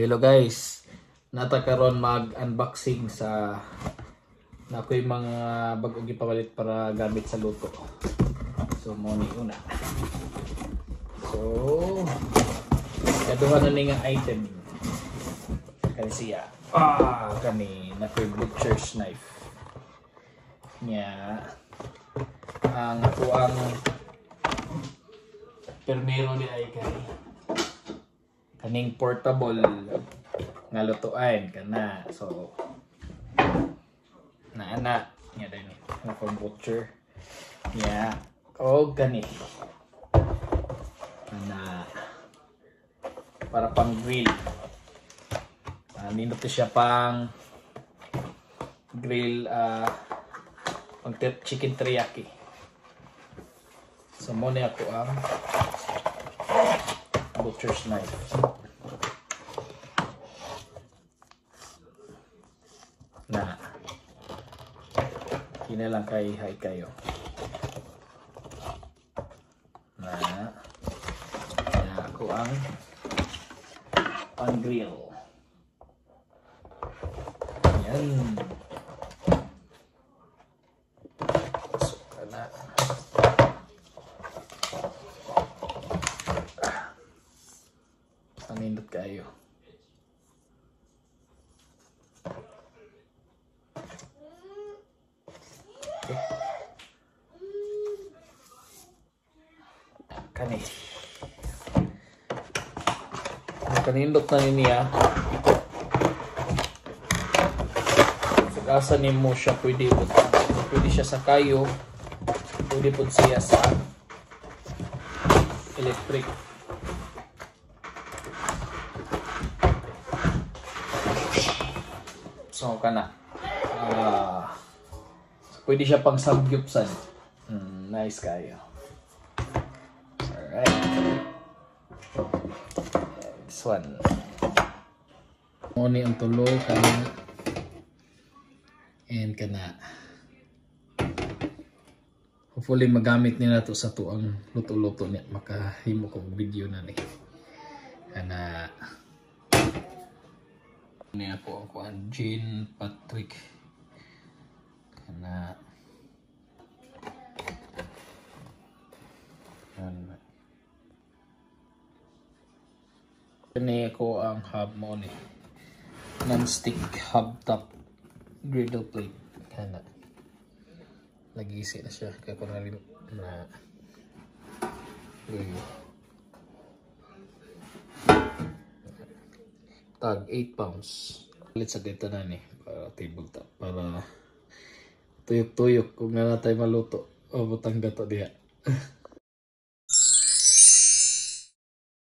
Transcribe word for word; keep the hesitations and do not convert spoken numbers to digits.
Hello guys, nata karon mag-unboxing sa na ako'y mga bagong gipawalit para gamit sa luto. So mo ni una. So kaduha na ni nga item. Kani siya. Ah, kani na ako'y butcher's knife. Nya ang ako ang permero ni ay kay kaning portable nga lutuan kana. So na ana nya din nga for butcher nya og kani ana para pang grill. Uh, nindot siya pang grill, uh, pang chicken teriyaki. So mo ni ako ang butcher's knife. Na kina lang kay hay kayo na na ako ang on grill. Yan. So kana nindot kayo. Okay. Kani. Kanindot na niya. Sa kasa ni mo siya pwede pwede siya sa kayo. Pwede po siya sa electric. So kana uh, so, pwede siya pang samgyupsan. Hmm, nice kayo. Alright, this one muni ang tulo kana and kana hopefully magamit nila to sa tuang luto-luto niya makahimo kong video na ni kana. Ini ako ako ang Jean Patrick kana ini ako ang hub mo ni non-stick hub top griddle plate kana lagisi na siya kaya ko na rin na tag eight pounds. Ulit sa dito na ni para tabletop para tuyok-tuyok kung na tayo maluto o butang gato diya.